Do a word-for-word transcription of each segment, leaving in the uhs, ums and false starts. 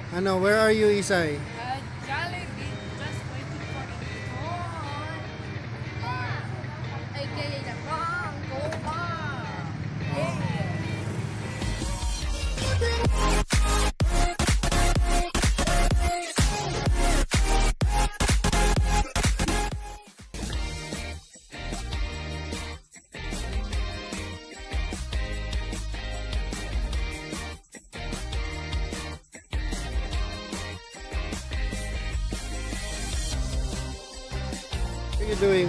Ano, where are you, Isay? Uh, Jollibee, just waiting for it to on. Ay, kaya na bang, go on. Yeah. What are you doing?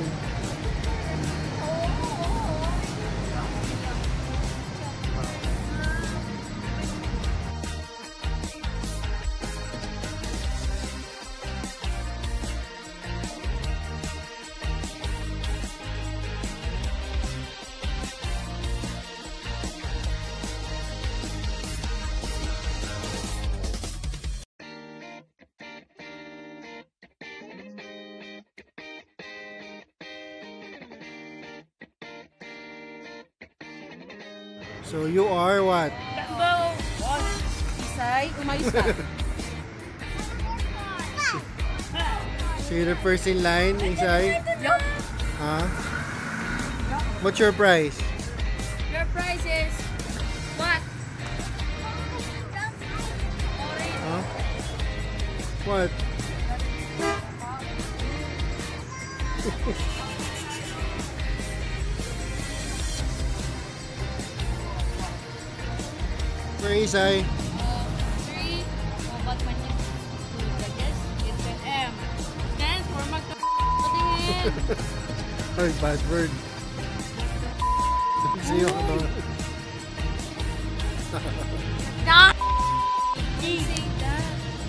So you are what? Number one. Isay, umayos ka. So you're the first in line, Isay? Yup. Huh? What's your price? Your price is what? Orange. Huh? What? Where is I? Uh, three. Oh, ba't man yung guess? It's an M. Stands for magka-patingin. Ay, bad word. Sa'yo ko to. Stop! Don't say that.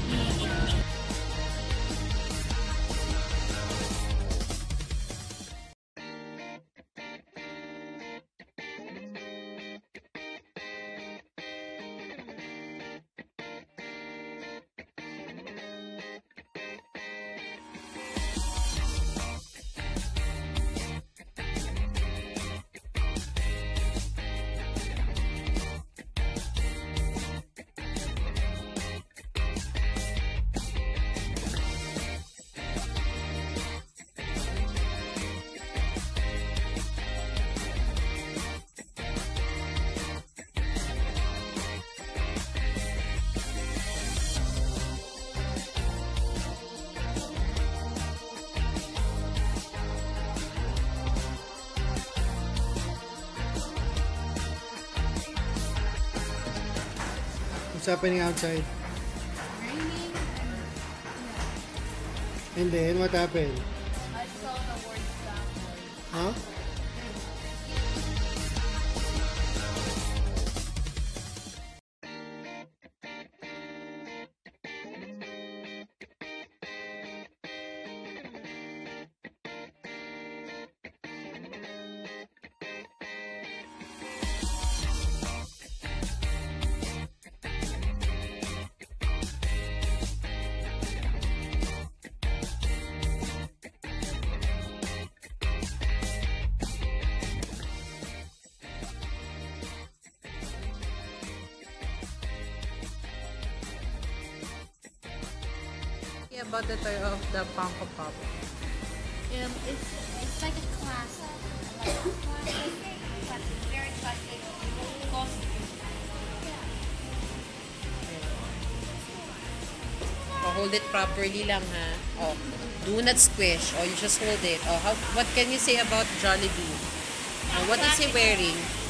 What's happening outside? Raining and And then, what happened? I saw the word downward. Huh? About the toy of the Funko Pop. Um, it's it's like a classic, like a classic, classic, very classic costume. Oh, hold it properly lang ha. Oh, do not squish. Oh, you just hold it. Oh, how, what can you say about Jollibee? Uh, what is he wearing?